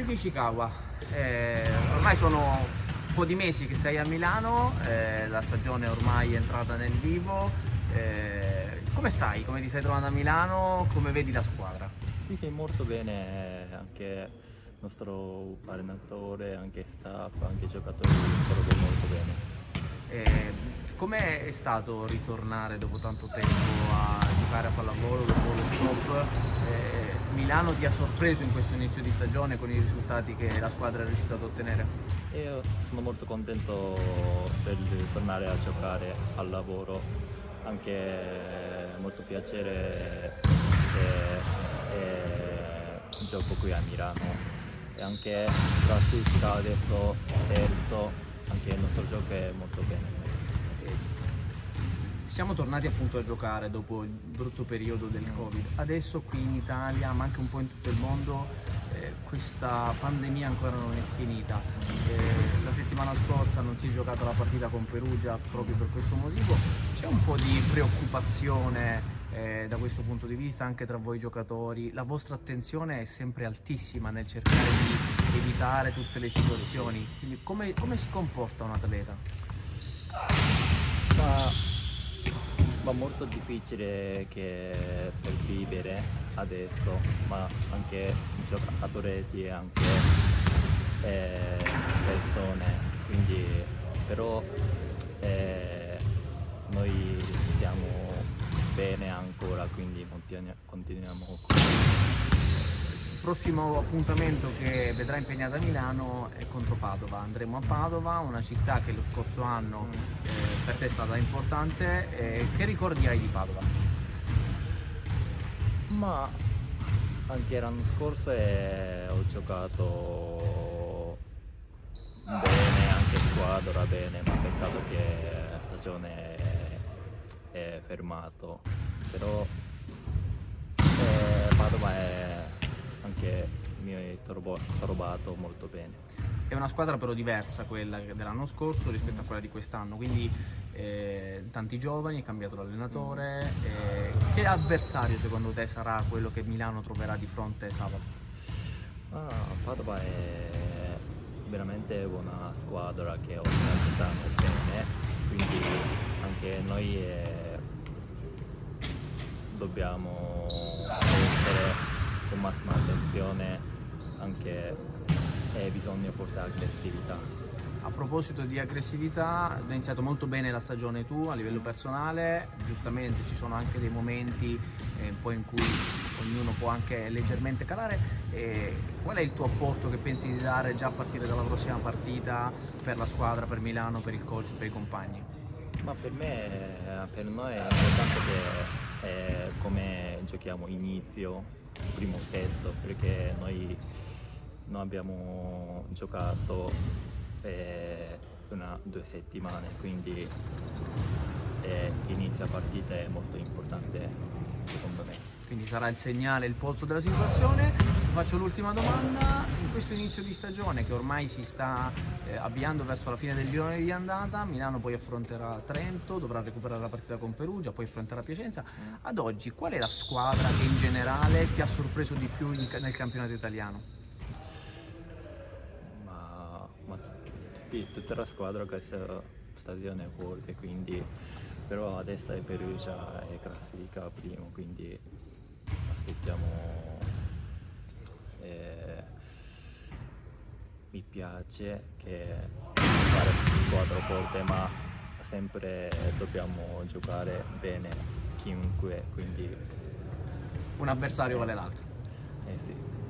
Yuki Ishikawa, ormai sono un po' di mesi che sei a Milano, la stagione ormai è entrata nel vivo. Come stai? Come ti stai trovando a Milano? Come vedi la squadra? Sì, sì, molto bene, anche il nostro allenatore, anche staff, anche i giocatori trovo molto bene. Com'è stato ritornare dopo tanto tempo a giocare a pallavolo dopo lo stop? Milano ti ha sorpreso in questo inizio di stagione con i risultati che la squadra è riuscita ad ottenere? Io sono molto contento per tornare a giocare al lavoro, anche molto piacere gioco qui a Milano e anche classifica adesso terzo, anche il nostro gioco è molto bene. Siamo tornati appunto a giocare dopo il brutto periodo del Covid. Adesso qui in Italia, ma anche un po' in tutto il mondo, questa pandemia ancora non è finita. La settimana scorsa non si è giocata la partita con Perugia proprio per questo motivo. C'è un po' di preoccupazione da questo punto di vista anche tra voi giocatori. La vostra attenzione è sempre altissima nel cercare di evitare tutte le situazioni. Quindi come si comporta un atleta? Ma molto difficile che per vivere adesso, ma anche giocatori e anche persone, quindi però noi siamo bene ancora, quindi continuiamo così. Il prossimo appuntamento che vedrà impegnata a Milano è contro Padova. Andremo a Padova, una città che lo scorso anno per te è stata importante. Che ricordi hai di Padova? Ma anche l'anno scorso ho giocato bene, anche squadra bene, ma peccato che la stagione è fermato. Però Padova è anche mi è trovato molto bene. È una squadra però diversa quella dell'anno scorso rispetto a quella di quest'anno, quindi tanti giovani, è cambiato l'allenatore. Che avversario secondo te sarà quello che Milano troverà di fronte sabato? Padova è veramente una squadra che organizzano bene, quindi anche noi dobbiamo essere con massima attenzione, anche bisogna forse aggressività. A proposito di aggressività, hai iniziato molto bene la stagione tu a livello personale, giustamente ci sono anche dei momenti un po' in cui ognuno può anche leggermente calare. Qual è il tuo apporto che pensi di dare già a partire dalla prossima partita per la squadra, per Milano, per il coach, per i compagni? Ma per noi è importante che come giochiamo inizio, primo set, perché noi non abbiamo giocato 2 settimane, quindi inizio partita è molto importante secondo me. Quindi sarà il segnale, il polso della situazione. Ti faccio l'ultima domanda. In questo inizio di stagione che ormai si sta avviando verso la fine del girone di andata, Milano poi affronterà Trento, dovrà recuperare la partita con Perugia, poi affronterà Piacenza. Ad oggi qual è la squadra che in generale ti ha sorpreso di più nel campionato italiano? Ma tutta la squadra questa stagione è forte, quindi però adesso è Perugia e classifica primo, quindi aspettiamo. Mi piace che fare squadra forte, ma sempre dobbiamo giocare bene chiunque, quindi Un avversario vale l'altro. sì.